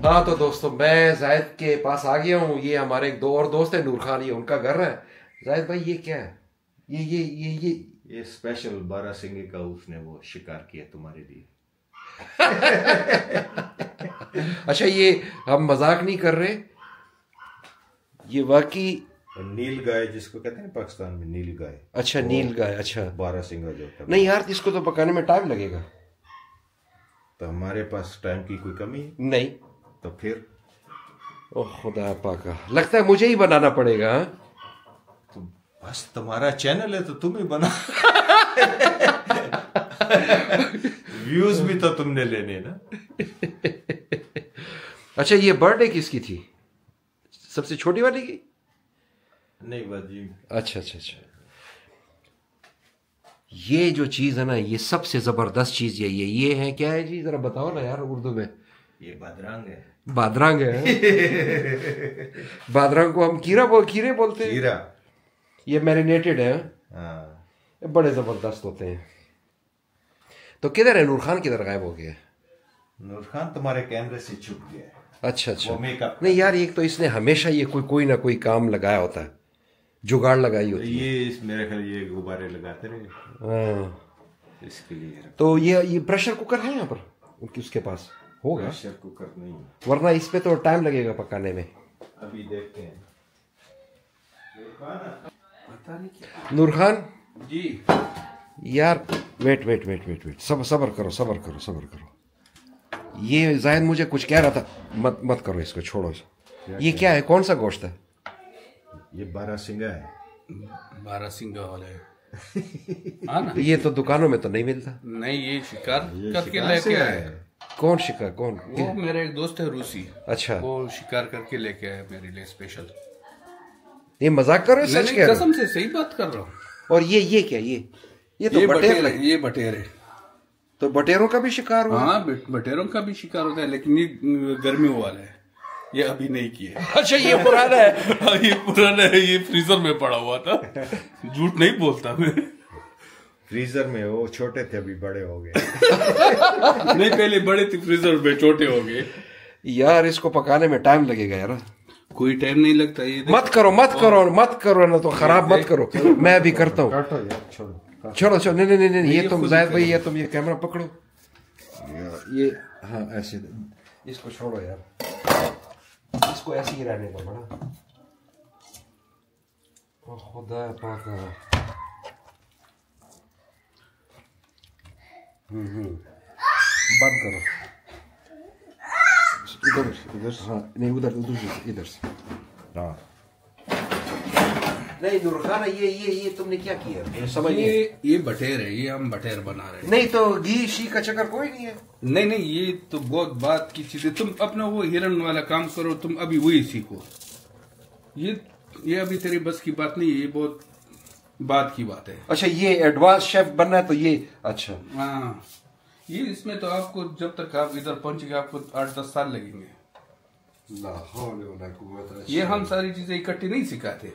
हाँ तो दोस्तों मैं जायद के पास आ गया हूँ। ये हमारे एक दो और दोस्त है, नूर खान, ये उनका घर है। जायद भाई ये क्या है? ये स्पेशल बारहसिंगे का उसने वो शिकार किया तुम्हारे लिए। अच्छा ये हम मजाक नहीं कर रहे, ये वाकई नील गाय जिसको कहते हैं पाकिस्तान में, नील गाय। अच्छा नील गाय, अच्छा बारहसिंगा जो होता है। नहीं यार इसको तो पकाने में टाइम लगेगा। तो हमारे पास टाइम की कोई कमी है? नहीं तो फिर ओह खुदा पाका, लगता है मुझे ही बनाना पड़ेगा। तो बस तुम्हारा चैनल है तो तुम ही बना। व्यूज भी तो तुमने लेने ना। अच्छा ये बर्थडे किसकी थी? सबसे छोटी वाली की? नहीं बाजी। अच्छा अच्छा अच्छा, ये जो चीज है ना, ये सबसे जबरदस्त चीज ये है क्या है जी? जरा बताओ ना यार उर्दू में। ये बादरांग है। बादरांग है। बादरांग को हम खीरे बोलते हैं। खीरा। ये मैरिनेटेड है। हाँ। ये बड़े जबरदस्त होते हैं। तो किधर है नूर खान? किधर गायब हो गया? नूर खान तुम्हारे कैमरे से छुप गया है। अच्छा अच्छा, नहीं यार एक तो इसने हमेशा ये कोई ना कोई काम लगाया होता है, जुगाड़ लगाई होती है। ये मेरे ख्याल ये गुब्बारे लगाते रहे। हाँ इसके लिए। तो ये प्रेशर कुकर है यहाँ पर उनकी, उसके पास होगा? प्रेशर कुकर नहीं, वरना इस पे तो टाइम लगेगा पकाने में। अभी देखते हैं। नूर खान जी यार वेट सबर करो। ये जायद मुझे कुछ कह रहा था, मत करो इसको, छोड़ो। ये क्या है? कौन सा गोश्त है? ये बारहसिंगा है। बारहसिंगा वाला है। हाँ ना? ये तो दुकानों में तो नहीं मिलता। नहीं ये शिकार करके लेके आया है। कौन शिकार? कौन? वो मेरा एक दोस्त है रूसी। अच्छा, वो शिकार करके लेके आया मेरे लिए स्पेशल। ये मजाक कर रहे हो? सच कह रहे हो? कसम से सही बात कर रहा हूँ। और ये क्या? ये तो बटेर है। ये बटेर है। तो बटेरों का भी शिकार हुआ? हाँ बटेरों का भी शिकार होता है, लेकिन ये गर्मियों वाला है, ये अभी नहीं किया। अच्छा ये पुराना है। हाँ ये पुराना है, ये फ्रीजर में पड़ा हुआ था। झूठ नहीं बोलता मैं। फ्रीजर में वो छोटे थे, अभी बड़े हो गए। नहीं पहले बड़े थे, फ्रीजर में छोटे हो गए। यार इसको पकाने में टाइम लगेगा यार। कोई टाइम नहीं लगता। ये मत करो ना, तो खराब मत करो। मैं भी करता हूँ। छोड़ो नहीं, ये तुम जायद भाई, ये तुम ये कैमरा पकड़ो। ये हाँ ऐसे, इसको छोड़ो यार, इसको ऐसे ही रहने दो बड़ा। ओ खुदा पाका। बंद करो। इधर हाँ, नहीं इधर से हाँ। नहीं नूर खान, ये तुमने क्या किया? समझ ये बटेर है, ये हम बटेर बना रहे हैं। नहीं तो घी शी का चक्कर कोई नहीं है। नहीं ये तो बहुत बात की चीज है। तुम अपना वो हिरन वाला काम करो, तुम अभी वही सीखो। ये अभी तेरी बस की बात नहीं है, ये बहुत बात की बात है। अच्छा ये एडवांस शेफ बनना है तो ये अच्छा। हाँ ये इसमें तो आपको जब तक आप इधर पहुंचेंगे आपको 8-10 साल लगेंगे। ये हम सारी चीजें इकट्ठी नहीं सिखाते।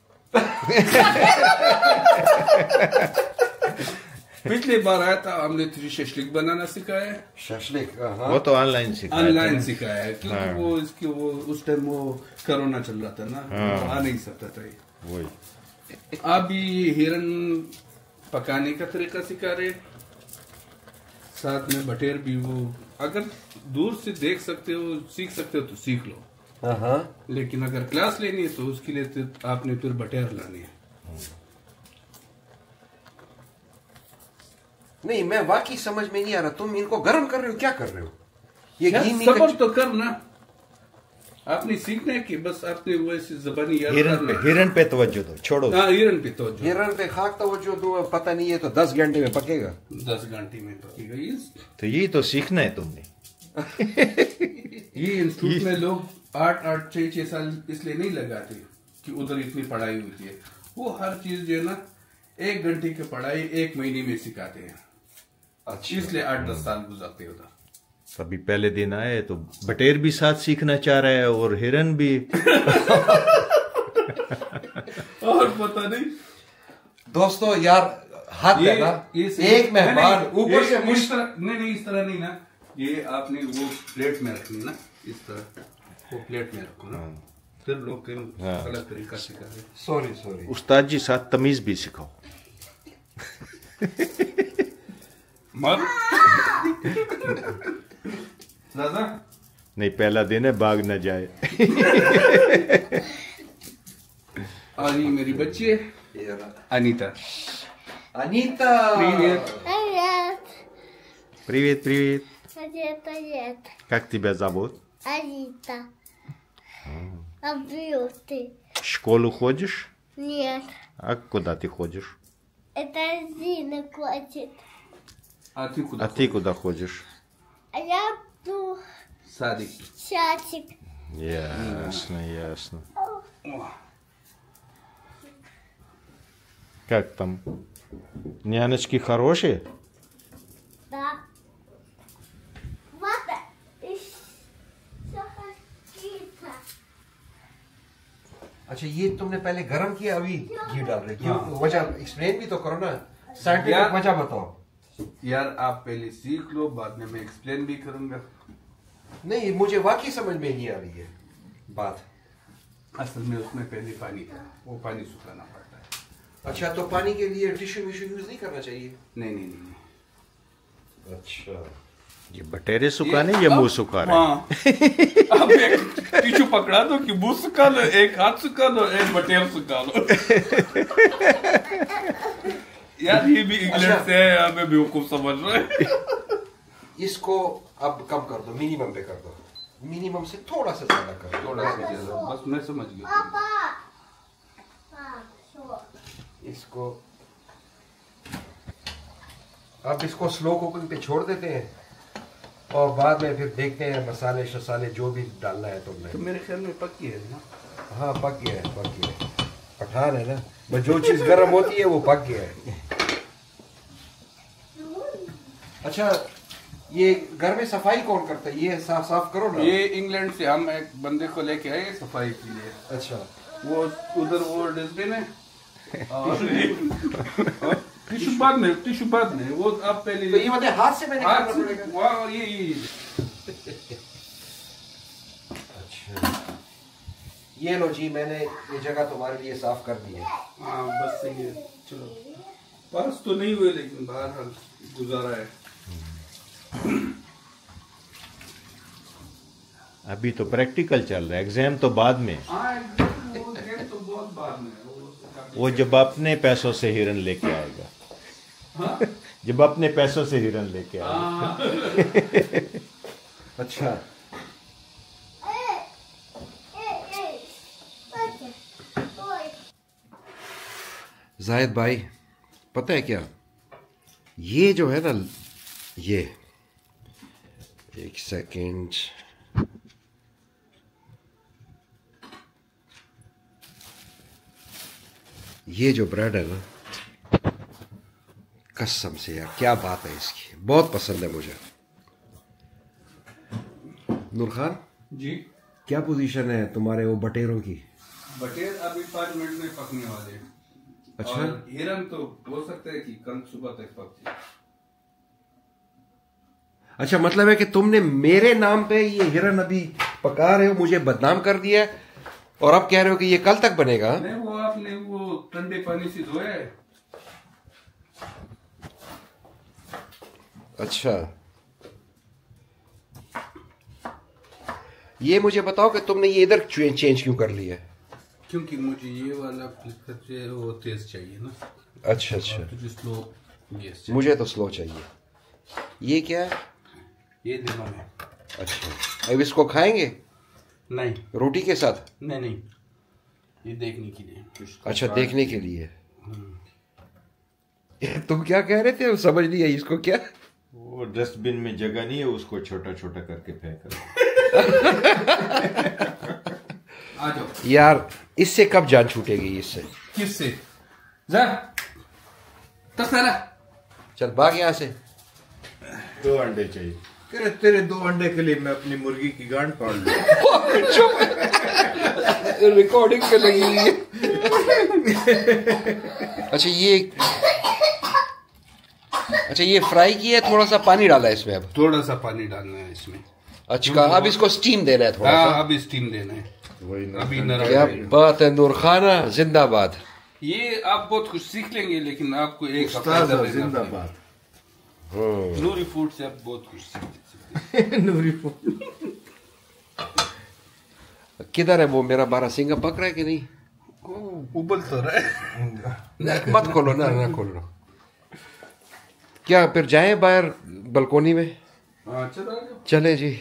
पिछली बार आया था, हमने तुझे शशलिक बनाना सिखाया। शशलिक वो तो ऑनलाइन सिखाया है क्योंकि हाँ। वो इसकी वो उस टाइम वो कोरोना चल रहा था ना, हाँ। आ नहीं सकता था ये। वही अभी हिरन पकाने का तरीका सिखा रहे, साथ में बटेर भी। वो अगर दूर से देख सकते हो, सीख सकते हो तो सीख लो। हाँ। लेकिन अगर क्लास लेनी है तो उसके लिए तो आपने फिर बटेर लानी है। नहीं मैं वाकई समझ में नहीं आ रहा, तुम इनको गर्म कर रहे हो, क्या कर रहे हो? ये घी नहीं सबर तो करना, आपने सीखना है कि बस आपने वैसे जबानी याद करना। हिरन पे तवज्जो दो, छोड़ो। हाँ हिरन पे तवज्जो। हिरन पे खाक तवज्जो दो, पता नहीं है तो 10 घंटे में पकेगा। 10 घंटे में पकेगा ये। तो यही तो सीखना है तुमने। ये इंस्टीट्यूट में लोग 8-8, 6-6 साल इसलिए नहीं लगाते कि उधर इतनी पढ़ाई होती है। वो हर चीज जो है ना 1 घंटे की पढ़ाई 1 महीने में सिखाते हैं। अच्छा, इसलिए 8-10 साल गुजारते उधर। अभी पहले दिन आए तो बटेर भी साथ सीखना चाह रहा है और हिरन भी। और पता नहीं दोस्तों यार हाथ लगा एक मेहमान ऊपर से नहीं इस तरह नहीं ना, ये आपने वो प्लेट में रखनी ना, इस तरह वो प्लेट में रखो ना, फिर लोग अलग तरीका सिखा रहे। सॉरी उस्ताद जी साथ तमीज भी सिखाओ। मत दादा नहीं, पहला दिन है, भाग न जाए। और ये मेरी बच्ची है अनीता। Привет, привет. Привет. Как тебя зовут? Анита. А ты? В школу ходишь? Нет. А куда ты ходишь? Это Зина хочет. А ты куда? А ты куда ходишь? А я иду Садик. чатик. Ясно, ясно. Как там? Няночки хорошие? Да. Вот. Все какие-то. अच्छा ये तुमने पहले गरम किया, अभी घी डाल रहे, क्यों? वजह एक्सप्लेन भी तो करो ना, साइंटिफिक वजह बताओ। यार आप पहले सीख लो, बाद में मैं एक्सप्लेन भी करूंगा। नहीं, मुझे वाकई समझ में नहीं आ रही है बात। असल में उसमें पहले पानी था, वो पानी सुखाना पड़ता है। अच्छा, तो पानी के लिए टिश्यू विश्यू यूज नहीं करना चाहिए? नहीं नहीं नहीं। अच्छा, ये बटेरे सुखाने या मुंह सुखा रहे? अब एक टिश्यू पकड़ा दो कि मुंह सुखा लो, एक हाथ सुखा लो, एक बटेर सुखा लो। यार ये भी इंग्लैंड से है, हमें बेवकूफ समझ रहे हैं। इसको अब कम कर दो, मिनिमम पे कर दो, मिनिमम से थोड़ा सा ज्यादा कर दो, थोड़ा सा ज्यादा, बस मैं समझ गया। Папа. इसको अब इसको स्लो कुकिंग पे छोड़ देते हैं और बाद में फिर देखते हैं मसाले शसाले जो भी डालना है तुमने। तो मेरे ख्याल में पक्की है ना? हाँ, पक गया है, पक गया है, पठान है ना, बस जो चीज गर्म होती है वो पक गया है। अच्छा, ये घर में सफाई कौन करता है? ये साफ करो ना। ये इंग्लैंड से हम एक बंदे को लेके आए सफाई के लिए। अच्छा, वो उधर वो डस्टबिन है और टिश्यू बाद में वो आप पहले तो ये मतलब हाथ से मैंने करना पड़ेगा? वाह, ये अच्छा, ये लो जी, मैंने ये जगह तुम्हारे लिए साफ कर दी है। हाँ बस सही है। चलो, पास तो नहीं हुए लेकिन बाहर गुजारा है। अभी तो प्रैक्टिकल चल रहा है, एग्जाम तो बाद में। हाँ, वो तो बहुत बाद में है। वो जब अपने पैसों से हिरन लेके आएगा। हाँ? जब अपने पैसों से हिरन लेके आएगा। अच्छा, जाहिद भाई, पता है क्या, ये जो है ना, ये एक सेकेंड, ये जो ब्रेड है ना, कसम से यार क्या बात है इसकी, बहुत पसंद है मुझे। नूर खान जी, क्या पोजीशन है तुम्हारे वो बटेरों की? बटेर अभी 5 मिनट में पकने वाले हैं। अच्छा, और हिरन तो हो सकता है कि कल सुबह तक पक जाए। अच्छा, मतलब है कि तुमने मेरे नाम पे ये हिरन अभी पका रहे हो, मुझे बदनाम कर दिया है और अब कह रहे हो कि ये कल तक बनेगा? नहीं, वो आपने वो ठंडे पानी से धोया है। अच्छा, ये मुझे बताओ कि तुमने ये इधर चेंज क्यों कर लिया? क्योंकि मुझे ये वाला वो तेज चाहिए ना। अच्छा अच्छा, तुझे स्लो गैस मुझे तो स्लो चाहिए। ये क्या है? ये दिनों में। अच्छा, अब इसको खाएंगे नहीं, रोटी के साथ? नहीं, ये देखने के लिए। अच्छा, देखने के लिए। तुम क्या कह रहे थे, समझ नहीं आई इसको क्या? वो डस्टबिन में जगह नहीं है, उसको छोटा छोटा करके फेंक रहा। आ जाओ यार, इससे कब जान छूटेगी इससे? किससे? जा तख्ताला, चल भाग यहाँ से। 2 अंडे चाहिए। तेरे 2 अंडे के लिए मैं अपनी मुर्गी की गांड फाड़ लूं। रिकॉर्डिंग पे लगी हुई है। अच्छा, ये अच्छा ये फ्राई किया है, थोड़ा सा पानी डाला है इसमें अब? थोड़ा सा पानी डालना है इसमें। अच्छा अब इसको स्टीम देना है थोड़ा सा? हाँ अब स्टीम देना है। अभी नरम क्या बात है नूर खाना, जिंदाबाद। ये आप बहुत कुछ सीख लेंगे, लेकिन आपको एक जिंदाबाद। नूरी फूड से आप बहुत कुछ सीख सकते नूरी फूड। किधर है वो मेरा बारहसिंगा, पक रहा है कि नहीं? उबल तो रहा है। मत खोलो ना खोलो। क्या फिर जाएं बाहर बालकोनी में? हाँ चलो चले जी।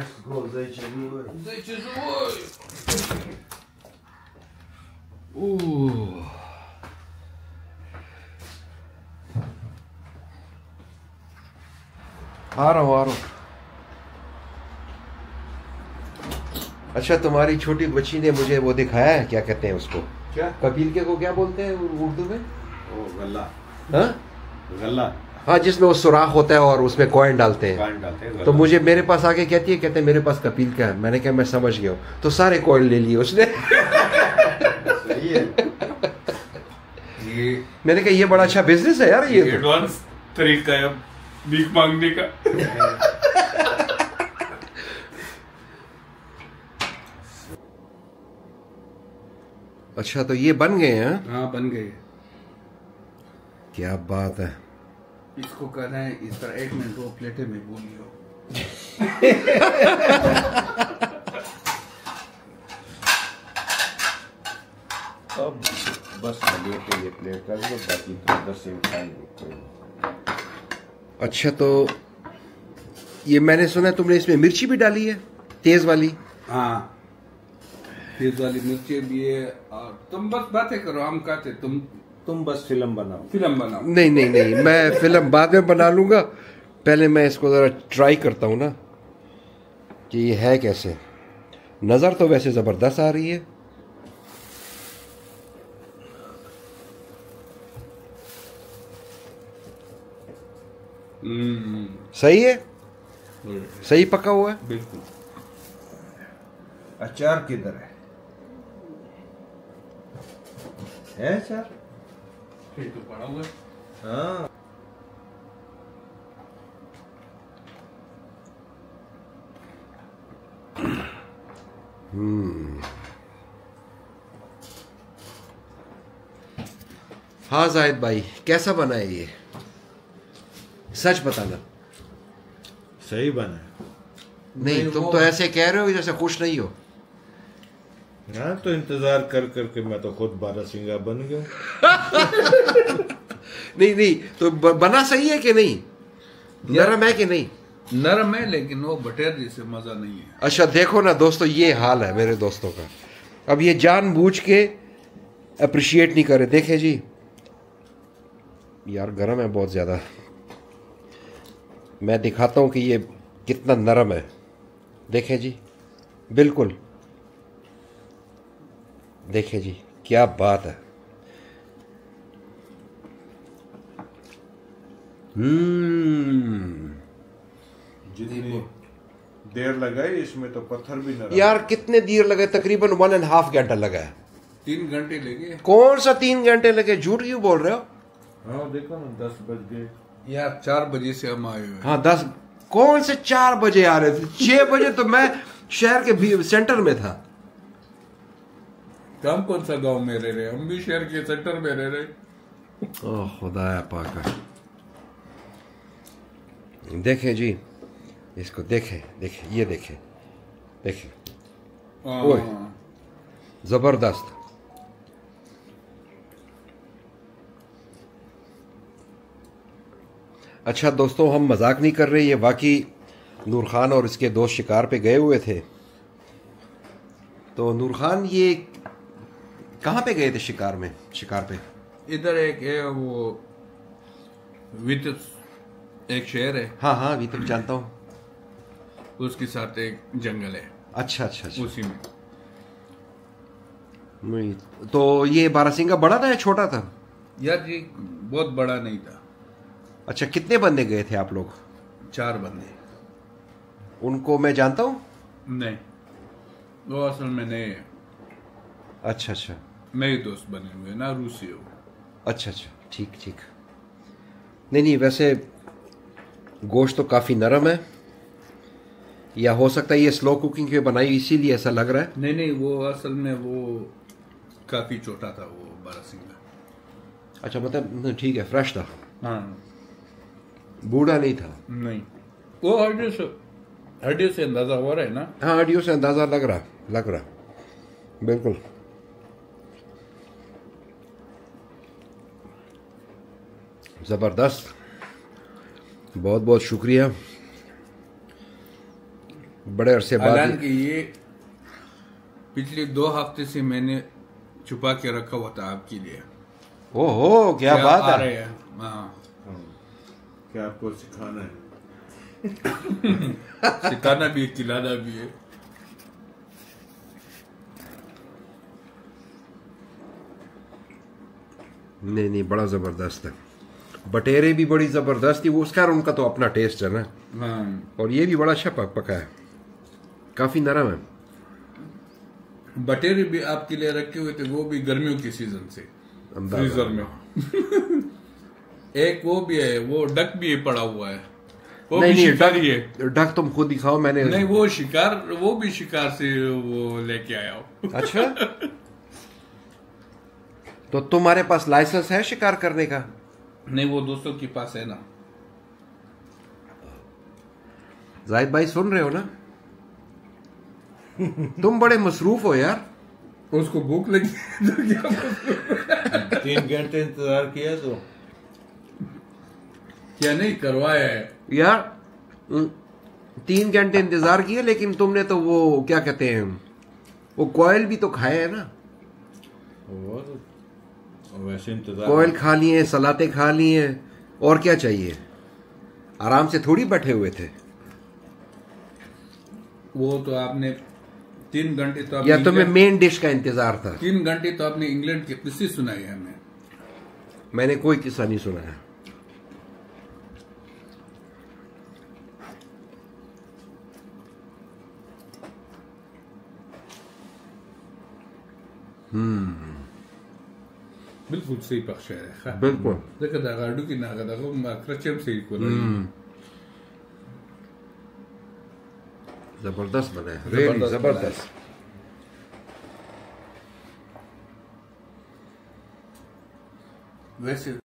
आ रहा हूँ। अच्छा तुम्हारी छोटी बच्ची ने मुझे वो दिखाया है, क्या कहते हैं उसको, क्या कपिल के को क्या बोलते हैं उर्दू में? गल्ला। हाँ गल्ला। हाँ जिसमें वो सुराख होता है और उसमें कॉइन डालते हैं। तो मुझे मेरे पास आके कहते हैं मेरे पास कपिल का है। मैंने कहा मैं समझ गया हूँ, तो सारे कॉइन ले लिए उसने। सही है। ये मैंने कहा ये बड़ा अच्छा बिजनेस है यार ये तो। एडवांस तरीका है भीख मांगने का। अच्छा तो ये बन गए हैं? हाँ बन गए। क्या बात है। इसको करना है इस तरह, 1 मिनट 2 प्लेटें में भूलियो। अब बस लगे पे ये प्लेट कर दो, बाकी तो उधर से उठाएंगे। अच्छा तो ये मैंने सुना तुमने इसमें मिर्ची भी डाली है, तेज वाली? हाँ तेज वाली मिर्ची भी है। और तुम बस बातें करो, हम कहते तुम बस फिल्म बनाओ। फिल्म बनाओ। नहीं मैं फिल्म बाद में बना लूंगा, पहले मैं इसको जरा ट्राई करता हूँ ना कि ये है कैसे। नजर तो वैसे जबरदस्त आ रही है। सही है, सही पका हुआ है बिल्कुल। अचार किधर है? अचार तो पड़ा हुआ है। हाँ हाँ जाहिद भाई कैसा बना है ये, सच बताना। सही बना है। नहीं तुम तो ऐसे कह रहे हो जैसे खुश नहीं हो। हाँ तो इंतजार कर करके मैं तो खुद बारहसिंगा बन गया। नहीं तो बना सही है कि नहीं, नरम है कि नहीं? नरम है लेकिन वो बटेर जैसे मजा नहीं है। अच्छा देखो ना दोस्तों, ये हाल है मेरे दोस्तों का। अब ये जानबूझ के अप्रिशिएट नहीं करे। देखे जी यार गर्म है बहुत ज्यादा। मैं दिखाता हूं कि ये कितना नरम है। देखें जी, बिल्कुल देखें जी, क्या बात है। जितनी देर लगाई इसमें तो पत्थर भी न यार कितने देर लगे? तकरीबन 1.5 घंटा लगा है। 3 घंटे लगे। कौन सा 3 घंटे लगे, झूठ क्यों बोल रहे हो? हाँ देखो ना 10 बज गए यार 4 बजे से हम आए हुए। हाँ 10 कौन से 4 बजे आ रहे थे? 6 बजे तो मैं शहर के सेंटर में था। हम कौन सा गांव में रह रहे, हम भी शहर के सेंटर में रह रहे। ओह खुदाया पाका। देखें जी इसको, देखें ये देखें ओए जबरदस्त। अच्छा दोस्तों हम मजाक नहीं कर रहे, ये वाकई नूर खान और इसके दोस्त शिकार पे गए हुए थे। तो नूर खान ये कहाँ पे गए थे शिकार में? शिकार पे इधर एक है वो वितस एक शहर है। हाँ अभी तक जानता हूँ। उसके साथ एक जंगल है। अच्छा उसी में। नहीं तो ये बारहसिंगा बड़ा था या छोटा था? यार जी बहुत बड़ा नहीं था। अच्छा कितने बंदे गए थे आप लोग? 4 बंदे। उनको मैं जानता हूँ? नहीं वो असल में नहीं है। अच्छा मेरे दोस्त बने हुए ना, रूसी हो। अच्छा ठीक। नहीं वैसे गोश्त तो काफ़ी नरम है, या हो सकता है ये स्लो कुकिंग पे बनाई इसीलिए ऐसा लग रहा है। नहीं वो असल में वो काफी छोटा था वो बारहसिंगा। अच्छा मतलब ठीक है, फ्रेश था, हाँ बूढ़ा नहीं था। नहीं वो हड्डियों से अंदाजा हो रहा है ना। हाँ हड्डियों से अंदाजा लग रहा बिल्कुल। जबरदस्त, बहुत बहुत शुक्रिया, बड़े अरसे बाद। हालांकि ये पिछले 2 हफ्ते से मैंने छुपा के रखा हुआ था आपके लिए। ओहो क्या बात आ है। रहे हैं। हाँ क्या आपको सिखाना है? सिखाना भी है, खिलाना भी है। नहीं बड़ा जबरदस्त है। बटेरे भी बड़ी जबरदस्त थी, वो उसका उनका तो अपना टेस्ट है ना। हाँ और ये भी बड़ा अच्छा पका है, काफी नरम है। बटेरे भी आपके लिए रखे हुए थे, वो भी गर्मियों के सीजन से फ्रीजर में। एक वो भी है, वो डक भी पड़ा हुआ है, वो भी शिकारी है। डक तुम खुद दिखाओ, मैंने नहीं वो भी शिकार से वो लेके आया हूँ। अच्छा तो तुम्हारे पास लाइसेंस है शिकार करने का? नहीं वो दोस्तों के पास है ना। जाहिद भाई सुन रहे हो ना, तुम बड़े मसरूफ हो यार। उसको भूख लगी तो क्या 3 घंटे इंतजार किया तो क्या नहीं करवाया है यार। 3 घंटे इंतजार किए, लेकिन तुमने तो वो क्या कहते हैं, वो कोयल भी तो खाए है ना। वैसे इंतजार कोयल खा लिए, सलाते खा लिए, और क्या चाहिए। आराम से थोड़ी बैठे हुए थे। वो तो आपने 3 घंटे तो या तुम्हें मेन डिश का इंतजार था? 3 घंटे तो आपने इंग्लैंड के किस्से सुनाई है हमें। मैंने कोई किस्सा नहीं सुना है। बिल्कुल सही पक्ष है। बिल्कुल देखा दागाडू की नागादागो माक्रचम से ही कोला। जबरदस्त बना है, रियली जबरदस्त। वैसे